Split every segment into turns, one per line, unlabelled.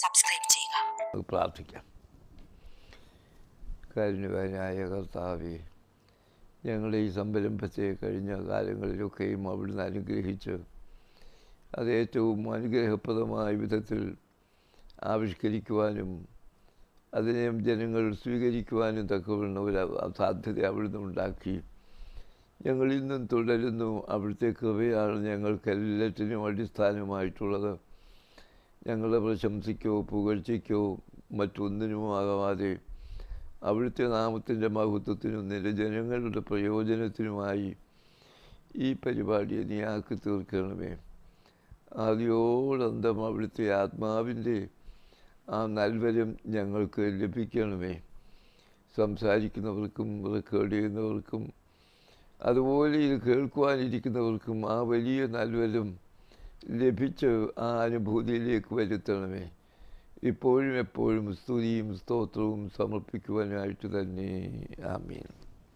Subscribe ചെയ്യുക.
പ്രാർത്ഥിക്കാം. കാരുണ്യവാനായ കർത്താവേ, ഞങ്ങളുടെ ഈ സംരംഭത്തെ കഴിഞ്ഞ കാലങ്ങളിലൊക്കെയും അവിടുന്ന് അനുഗ്രഹിച്ച് അത് ഏറ്റവും അനുഗ്രഹപ്രദമായ വിധത്തിൽ ആവിഷ്കരിക്കുവാനും അതിനെ ജനങ്ങൾ സ്വീകരിക്കുവാനും തക്കവണ്ണം ഒരു സാധ്യത അവിടുന്ന് ഉണ്ടാക്കി. ഞങ്ങൾ ഇന്നും തുടരുന്നു. അവിടുത്തെ കൃപയാണ് ഞങ്ങൾക്ക് എല്ലാറ്റിനും അടിസ്ഥാനമായിട്ടുള്ളത്. ഞങ്ങളുടെ പ്രശംസയ്ക്കോ പുകഴ്ചയ്ക്കോ മറ്റൊന്നിനുമാകാതെ അവിടുത്തെ നാമത്തിൻ്റെ മഹത്വത്തിനും നിരജനങ്ങളുടെ പ്രയോജനത്തിനുമായി ഈ പരിപാടിയെ നീ ആക്കി തീർക്കണമേ. ആദ്യോടന്തം അവിടുത്തെ ആത്മാവിൻ്റെ ആ നൽവരം ഞങ്ങൾക്ക് ലഭിക്കണമേ. സംസാരിക്കുന്നവർക്കും റെക്കോർഡ് ചെയ്യുന്നവർക്കും അതുപോലെ ഇത് കേൾക്കുവാനിരിക്കുന്നവർക്കും ആ വലിയ നൽവരം ലഭിച്ച് ആ അനുഭൂതിയിലേക്ക് വരുത്തണമേ. ഇപ്പോഴും എപ്പോഴും സ്തുതിയും സ്തോത്രവും സമർപ്പിക്കുവാനായിട്ട് തന്നെ. ആമീൻ.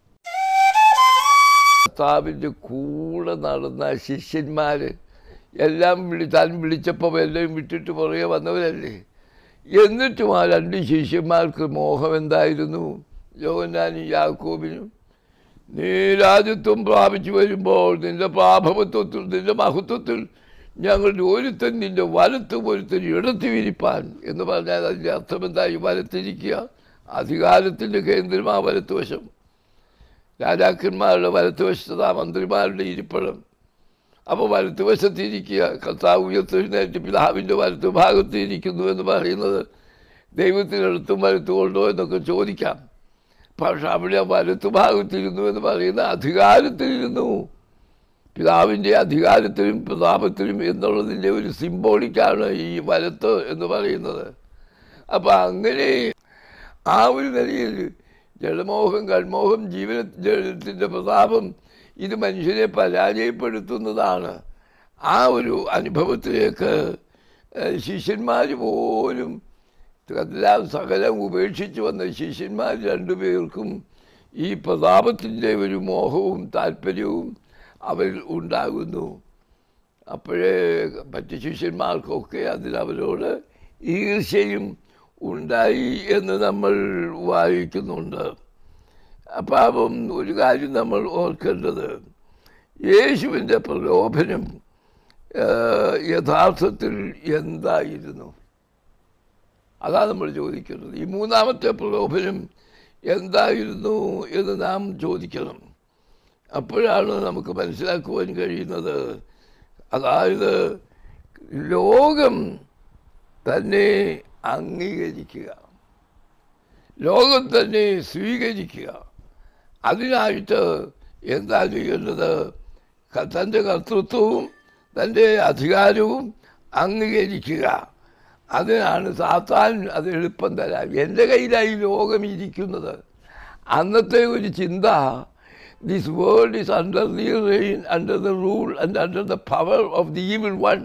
കർത്താവിൻ്റെ കൂടെ നടന്ന ശിഷ്യന്മാർ എല്ലാം താൻ വിളിച്ചപ്പോൾ എല്ലാം വിട്ടിട്ട് പുറകെ വന്നവരല്ലേ. എന്നിട്ടും ആ രണ്ട് ശിഷ്യന്മാർക്ക് മോഹം എന്തായിരുന്നു? യോഹന്നാനും യാക്കോബിനും, നീ രാജ്യത്വം പ്രാപിച്ചു വരുമ്പോൾ നിൻ്റെ പ്രാഭവത്വത്തിൽ നിൻ്റെ മഹത്വത്തിൽ ഞങ്ങളുടെ ഒരുത്തൻ നിൻ്റെ വലത്ത് ഒരുത്തൻ ഇടത്ത് വിരിപ്പാൻ എന്ന് പറഞ്ഞാൽ അതിൻ്റെ അർത്ഥം എന്തായി? വലത്തിരിക്കുക. അധികാരത്തിൻ്റെ കേന്ദ്രം ആ വലത്തുവശം. രാജാക്കന്മാരുടെ വലത്തുവശത്താ മന്ത്രിമാരുടെ ഇരിപ്പിടം. അപ്പോൾ വലത്തുവശത്തിരിക്കുക. കർത്താവ് ഉയർത്തെഴുന്നേറ്റ് പിതാവിൻ്റെ വലത്തു ഭാഗത്ത് ഇരിക്കുന്നു എന്ന് പറയുന്നത് ദൈവത്തിനടുത്തും വലത്തുകൊണ്ടോ എന്നൊക്കെ ചോദിക്കാം. പക്ഷെ അവിടെ വലത്തു ഭാഗത്തിരുന്നു എന്ന് പറയുന്ന അധികാരത്തിലിരുന്നു. പിതാവിൻ്റെ അധികാരത്തിലും പ്രതാപത്തിലും എന്നുള്ളതിൻ്റെ ഒരു സിംബോളിക്കാണ് ഈ വലത്ത് എന്ന് പറയുന്നത്. അപ്പം അങ്ങനെ ആ ഒരു നിലയിൽ ജഡമോഹം, കൺമോഹം, ജീവനത്തിൻ്റെ പ്രതാപം ഇത് മനുഷ്യനെ പരാജയപ്പെടുത്തുന്നതാണ്. ആ ഒരു അനുഭവത്തിലേക്ക് ശിഷ്യന്മാർ പോലും എല്ലാം സകലം ഉപേക്ഷിച്ച് വന്ന ശിഷ്യന്മാർ രണ്ടുപേർക്കും ഈ പ്രതാപത്തിൻ്റെ ഒരു മോഹവും താല്പര്യവും അവരിൽ ഉണ്ടാകുന്നു. അപ്പോഴേ മറ്റ് ശിഷ്യന്മാർക്കൊക്കെ അതിലവരോട് ഈർഷ്യയും ഉണ്ടായി എന്ന് നമ്മൾ വായിക്കുന്നുണ്ട്. അപ്പം ഒരു കാര്യം നമ്മൾ ഓർക്കേണ്ടത്, യേശുവിൻ്റെ പ്രലോഭനം യഥാർത്ഥത്തിൽ എന്തായിരുന്നു? അതാണ് നമ്മൾ ചോദിക്കുന്നത്. ഈ മൂന്നാമത്തെ പ്രലോഭനം എന്തായിരുന്നു എന്ന് നാം ചോദിക്കണം. അപ്പോഴാണ് നമുക്ക് മനസ്സിലാക്കുവാൻ കഴിയുന്നത്. അതായത് ലോകം തന്നെ അംഗീകരിക്കുക, ലോകം തന്നെ സ്വീകരിക്കുക. അതിനായിട്ട് എന്താ ചെയ്യേണ്ടത്? തൻ്റെ കർത്തൃത്വവും തൻ്റെ അധികാരവും അംഗീകരിക്കുക. അതിനാണ് സാത്താൻ അത് എളുപ്പം തരാം. എൻ്റെ കയ്യിലായി ലോകം ഇരിക്കുന്നത്. അന്നത്തെ ഒരു ചിന്ത, this world is under the reign, under the rule and under the power of the evil one.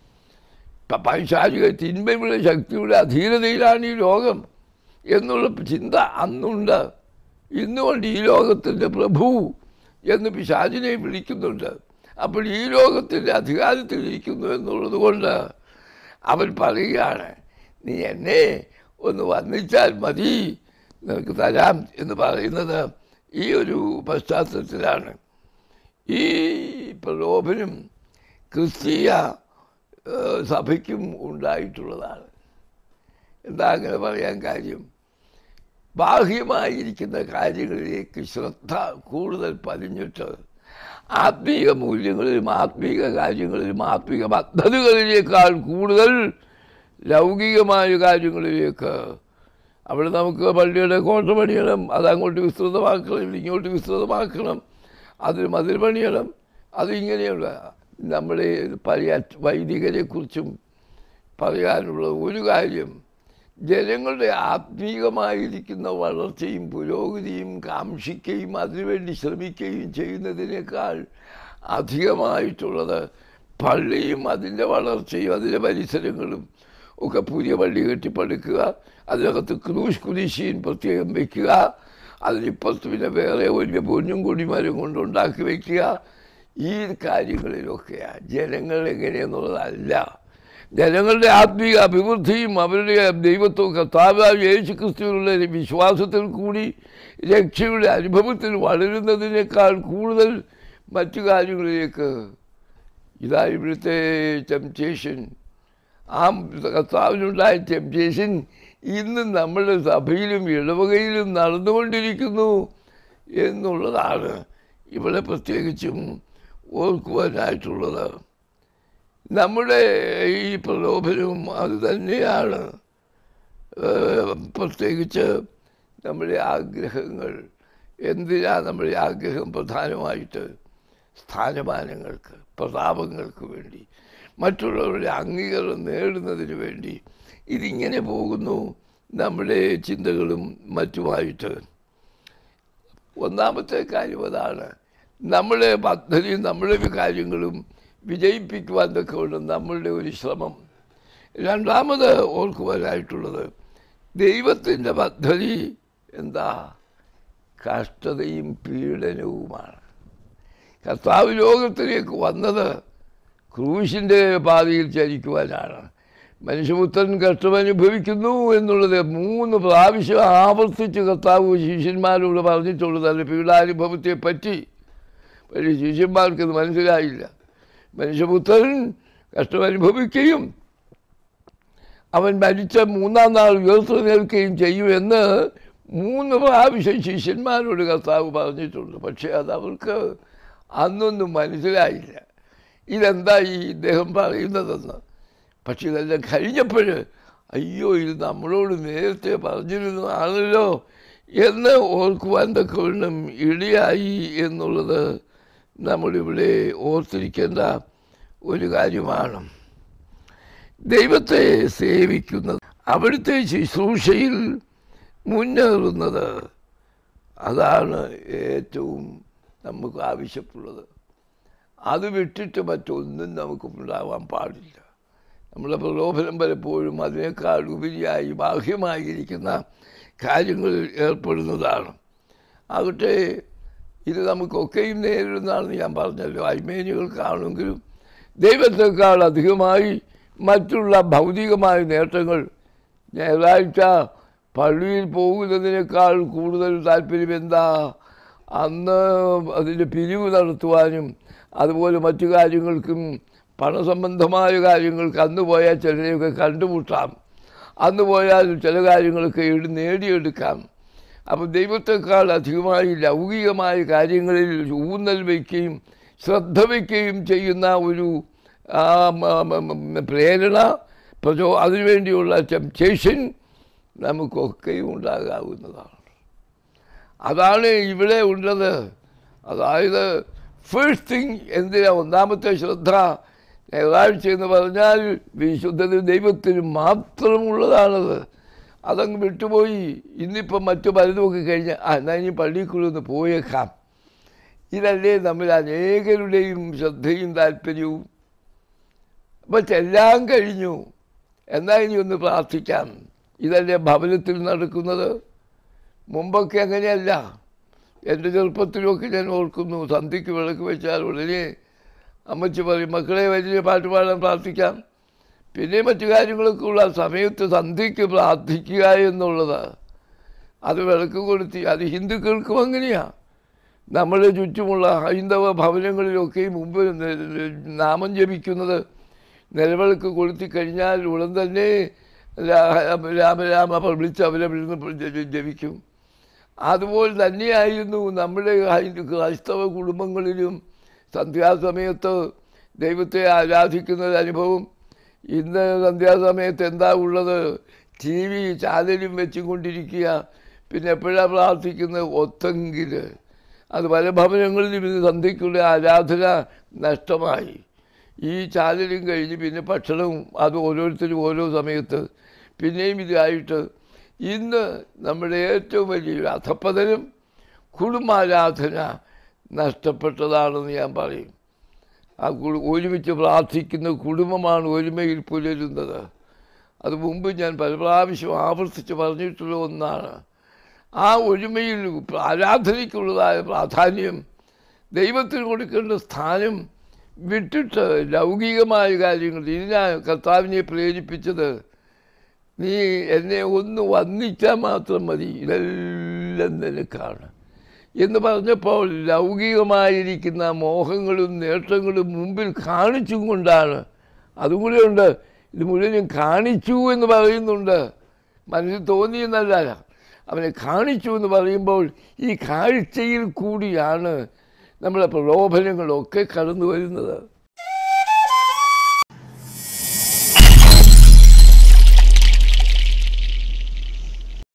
പൈശാചിക തിന്മയുടെ ശക്തിയുടെ അധീനതയിലാണ് ഈ ലോകം എന്നുള്ള ചിന്ത അന്നുണ്ട്. ഇന്നുകൊണ്ട് ഈ ലോകത്തിൻ്റെ പ്രഭു എന്ന് പിശാചിനെ വിളിക്കുന്നുണ്ട്. അപ്പോൾ ഈ ലോകത്തിൻ്റെ അധികാരത്തിലിരിക്കുന്നു എന്നുള്ളത് കൊണ്ട് അവൻ പറയുകയാണ്, നീ എന്നെ ഒന്ന് വന്നിച്ചാൽ മതി, നിനക്ക് തരാം എന്ന് പറയുന്നത് ഈ ഒരു പശ്ചാത്തലത്തിലാണ്. ഈ പ്രലോഭനം ക്രിസ്തീയ സഭയ്ക്കും ഉണ്ടായിട്ടുള്ളതാണ്. എന്താ അങ്ങനെ പറയാൻ കാര്യം? ബാഹ്യമായിരിക്കുന്ന കാര്യങ്ങളിലേക്ക് ശ്രദ്ധ കൂടുതൽ പതിഞ്ഞിട്ട് ആത്മീക മൂല്യങ്ങളിലും ആത്മീക കാര്യങ്ങളിലും ആത്മീക പദ്ധതികളിലേക്കാൾ കൂടുതൽ ലൗകികമായ കാര്യങ്ങളിലേക്ക്. അവിടെ നമുക്ക് പള്ളിയുടെ കോട്ട പണിയണം, അതങ്ങോട്ട് വിസ്തൃതമാക്കണം, ഇങ്ങോട്ട് വിസ്തൃതമാക്കണം, അതിന് മതിൽ പണിയണം. അതിങ്ങനെയുള്ള നമ്മുടെ പഴയ വൈദികരെക്കുറിച്ചും പറയാനുള്ള ഒരു കാര്യം, ജനങ്ങളുടെ ആത്മീകമായിരിക്കുന്ന വളർച്ചയും പുരോഗതിയും കാക്ഷിക്കുകയും അതിനുവേണ്ടി ശ്രമിക്കുകയും ചെയ്യുന്നതിനേക്കാൾ അധികമായിട്ടുള്ളത് പള്ളിയും അതിൻ്റെ വളർച്ചയും അതിൻ്റെ പരിസരങ്ങളും ഒക്കെ. പുതിയ പള്ളി കെട്ടിപ്പടുക്കുക, അതിനകത്ത് കുരിശീൻ പ്രത്യേകം വയ്ക്കുക, അതിനിപ്പുറത്ത് പിന്നെ വേറെ വലിയ പൊന്നും കൊടിമരം കൊണ്ടുണ്ടാക്കി വയ്ക്കുക. ഈ കാര്യങ്ങളിലൊക്കെയാണ് ജനങ്ങൾ എങ്ങനെയെന്നുള്ളതല്ല. ജനങ്ങളുടെ ആത്മീയ അഭിവൃദ്ധിയും അവരുടെ ദൈവത്വം കർത്താവായ യേശു ക്രിസ്തുവിനുള്ള വിശ്വാസത്തിൽ കൂടി രക്ഷയുടെ അനുഭവത്തിൽ വളരുന്നതിനേക്കാൾ കൂടുതൽ മറ്റു കാര്യങ്ങളിലേക്ക് ഇതാ ഇവിടുത്തെ ടെംപ്റ്റേഷൻ. ആ കർത്താവിനുണ്ടായ ടെംപ്റ്റേഷൻ ഇന്ന് നമ്മളുടെ സഭയിലും ഇടവകയിലും നടന്നുകൊണ്ടിരിക്കുന്നു എന്നുള്ളതാണ് ഇവിടെ പ്രത്യേകിച്ചും ഓർക്കുവാനായിട്ടുള്ളത്. നമ്മുടെ ഈ പ്രലോഭനവും അത് തന്നെയാണ്. പ്രത്യേകിച്ച് നമ്മുടെ ആഗ്രഹങ്ങൾ. എന്തിനാണ് നമ്മുടെ ആഗ്രഹം? പ്രധാനമായിട്ട് സ്ഥാനമാനങ്ങൾക്ക്, പ്രതാപങ്ങൾക്ക് വേണ്ടി, മറ്റുള്ളവരുടെ അംഗീകാരം നേടുന്നതിന് വേണ്ടി. ഇതിങ്ങനെ പോകുന്നു നമ്മുടെ ചിന്തകളും മറ്റുമായിട്ട്. ഒന്നാമത്തെ കാര്യം അതാണ്, നമ്മുടെ പദ്ധതിയും നമ്മുടെ കാര്യങ്ങളും വിജയിപ്പിക്കുവാൻ തക്കവണ്ണം നമ്മളുടെ ഒരു ശ്രമം. രണ്ടാമത് ഓർക്കുവാനായിട്ടുള്ളത്, ദൈവത്തിൻ്റെ പദ്ധതി എന്താ? കഷ്ടതയും പീഡനവുമാണ്. കർത്താവ് ലോകത്തിലേക്ക് വന്നത് ക്രൂശിൻ്റെ പാതയിൽ ചരിക്കുവാനാണ്. മനുഷ്യപുത്രൻ കഷ്ടമനുഭവിക്കുന്നു എന്നുള്ളത് 3 പ്രാവശ്യം ആവർത്തിച്ച് കർത്താവ് ശിഷ്യന്മാരോട് പറഞ്ഞിട്ടുള്ളത്. അല്ല, പീഡാനുഭവത്തെ പറ്റി പക്ഷേ ശിഷ്യന്മാർക്കത് മനസ്സിലായില്ല. മനുഷ്യപുത്രൻ കഷ്ടമനുഭവിക്കുകയും അവൻ മരിച്ച 3-ാം നാൾ ഉയർത്തെഴുന്നേൽക്കുകയും ചെയ്യുമെന്ന് 3 പ്രാവശ്യം ശിഷ്യന്മാരോട് കർത്താവ് പറഞ്ഞിട്ടുണ്ട്. പക്ഷേ അത് അവർക്ക് അന്നൊന്നും മനസ്സിലായില്ല, ഇതെന്താ ഈ ഇദ്ദേഹം പറയുന്നതെന്ന്. പക്ഷെ ഇതെല്ലാം കഴിഞ്ഞപ്പോൾ അയ്യോ, ഇത് നമ്മളോട് നേരത്തെ പറഞ്ഞിരുന്നതാണല്ലോ എന്ന് ഓർക്കുവാൻ തക്കവണ്ണം ഇടയായി എന്നുള്ളത് നമ്മളിവിടെ ഓർത്തിരിക്കേണ്ട ഒരു കാര്യമാണ്. ദൈവത്തെ സേവിക്കുന്നത്, അവിടുത്തെ ശുശ്രൂഷയിൽ മുന്നേറുന്നത്, അതാണ് ഏറ്റവും നമുക്ക് ആവശ്യമുള്ളത്. അത് വിട്ടിട്ട് മറ്റൊന്നും നമുക്കുണ്ടാവാൻ പാടില്ല. നമ്മളെ പ്രലോഭനം പലപ്പോഴും അതിനേക്കാൾ ഉപരിയായി ബാഹ്യമായിരിക്കുന്ന കാര്യങ്ങളിൽ ഏർപ്പെടുന്നതാണ്. ആകട്ടെ ഇത് നമുക്കൊക്കെയും നേരിടുന്നതാണെന്ന് ഞാൻ പറഞ്ഞല്ലോ. അയ്മേനികൾക്കാണെങ്കിലും ദൈവത്തെക്കാൾ അധികമായി മറ്റുള്ള ഭൗതികമായ നേട്ടങ്ങൾ, ഞായറാഴ്ച പള്ളിയിൽ പോകുന്നതിനേക്കാൾ കൂടുതൽ താല്പര്യം എന്താ? അന്ന് അതിൻ്റെ പിരിവ് നടത്തുവാനും അതുപോലെ മറ്റു കാര്യങ്ങൾക്കും പണസംബന്ധമായ കാര്യങ്ങൾക്ക് അന്ന് പോയാൽ ചിലരെയൊക്കെ കണ്ടുമുട്ടാം, അന്ന് പോയാൽ ചില കാര്യങ്ങളൊക്കെ നേടിയെടുക്കാം. അപ്പം ദൈവത്തെക്കാൾ അധികമായി ലൗകികമായ കാര്യങ്ങളിൽ ഊന്നൽ വയ്ക്കുകയും ശ്രദ്ധ വയ്ക്കുകയും ചെയ്യുന്ന ഒരു പ്രേരണ, അതിനുവേണ്ടിയുള്ള ടെംപ്റ്റേഷൻ നമുക്കൊക്കെയും ഉണ്ടാകാവുന്നതാണ്. അതാണ് ഇവിടെ ഉള്ളത്. അതായത് ഫസ്റ്റ് തിങ് എന്തിനാ? ഒന്നാമത്തെ ശ്രദ്ധ ഞായറാഴ്ച എന്ന് പറഞ്ഞാൽ വിശുദ്ധ ദൈവത്തിന് മാത്രമുള്ളതാണത്. അതങ്ങ് വിട്ടുപോയി ഇന്നിപ്പം മറ്റു പലതുമൊക്കെ കഴിഞ്ഞ് എന്നാൽ ഇനി പള്ളിക്കുള്ളിൽ പോയേക്കാം. ഇതല്ലേ നമ്മൾ അനേകരുടെയും ശ്രദ്ധയും താല്പര്യവും. അപ്പം എല്ലാം കഴിഞ്ഞു, എന്നാൽ ഇനി ഒന്ന് പ്രാർത്ഥിക്കാം. ഇതല്ലേ ഭവനത്തിൽ നടക്കുന്നത്. മുമ്പൊക്കെ അങ്ങനെയല്ല. എൻ്റെ ചെറുപ്പത്തിലൊക്കെ ഞാൻ ഓർക്കുന്നു, സന്ധ്യയ്ക്ക് വിളക്ക് വെച്ചാൽ ഉടനെ അമ്മച്ചി പറയും, മക്കളെ വലിയ പാട്ട് പാടാൻ പ്രാർത്ഥിക്കാം. പിന്നെ മറ്റു കാര്യങ്ങളൊക്കെ ഉള്ള സമയത്ത് സന്ധ്യയ്ക്ക് പ്രാർത്ഥിക്കുക എന്നുള്ളത്, അത് വിളക്ക് കൊളുത്തി, അത് ഹിന്ദുക്കൾക്കും അങ്ങനെയാണ്. നമ്മുടെ ചുറ്റുമുള്ള ഹൈന്ദവ ഭവനങ്ങളിലൊക്കെ മുമ്പ് നാമം ജപിക്കുന്നത് നിലവിളക്ക് കൊളുത്തി കഴിഞ്ഞാൽ ഉടൻ തന്നെ രാമരാമ വിളിച്ച് അവരെ വിളിച്ച് ജപിക്കും. അതുപോലെ തന്നെയായിരുന്നു നമ്മുടെ ക്രൈസ്തവ കുടുംബങ്ങളിലും സന്ധ്യാസമയത്ത് ദൈവത്തെ ആരാധിക്കുന്ന അനുഭവം. ഇന്ന് സന്ധ്യാസമയത്ത് എന്താ ഉള്ളത്? ടി വി ചാനലും വെച്ചുകൊണ്ടിരിക്കുക. പിന്നെ എപ്പോഴാണ് പ്രാർത്ഥിക്കുന്നത്? ഒത്തെങ്കിൽ. അത് പല ഭവനങ്ങളിലും ഇന്ന് സന്ധ്യയ്ക്കുള്ള ആരാധന നഷ്ടമായി. ഈ ചാനലും കഴിഞ്ഞ് പിന്നെ ഭക്ഷണവും അത് ഓരോരുത്തരും ഓരോ സമയത്ത് പിന്നെയും ഇതായിട്ട് ഇന്ന് നമ്മുടെ ഏറ്റവും വലിയൊരു അധപ്പതനം കുടുംബാരാധന നഷ്ടപ്പെട്ടതാണെന്ന് ഞാൻ പറയും. ആ ഒരുമിച്ച് പ്രാർത്ഥിക്കുന്ന കുടുംബമാണ് ഒരുമയിൽ പുലരുന്നത്. അത് മുമ്പ് ഞാൻ പല പ്രാവശ്യം ആവർത്തിച്ച് പറഞ്ഞിട്ടുള്ള ഒന്നാണ്. ആ ഒരുമയിൽ ആരാധനയ്ക്കുള്ളതായ പ്രാധാന്യം, ദൈവത്തിന് കൊടുക്കേണ്ട സ്ഥാനം വിട്ടിട്ട് ലൗകികമായ കാര്യങ്ങൾ ഇതിനാ കർത്താവിനെ പ്രേരിപ്പിച്ചത്. നീ എന്നെ ഒന്ന് വന്ദിച്ചാൽ മാത്രം മതി, ഇതെല്ലാം നിനക്കാണ് എന്ന് പറഞ്ഞപ്പോൾ ലൗകികമായിരിക്കുന്ന മോഹങ്ങളും നേട്ടങ്ങളും മുമ്പിൽ കാണിച്ചും കൊണ്ടാണ്. അതും കൂടെ ഉണ്ട്, ഇത് മുഴുവനും കാണിച്ചു എന്ന് പറയുന്നുണ്ട്, മനസ്സിൽ തോന്നിയെന്നല്ല, അവനെ കാണിച്ചു എന്ന് പറയുമ്പോൾ ഈ കാഴ്ചയിൽ കൂടിയാണ് നമ്മളെ പ്രലോഭനങ്ങളൊക്കെ കടന്നു വരുന്നത്.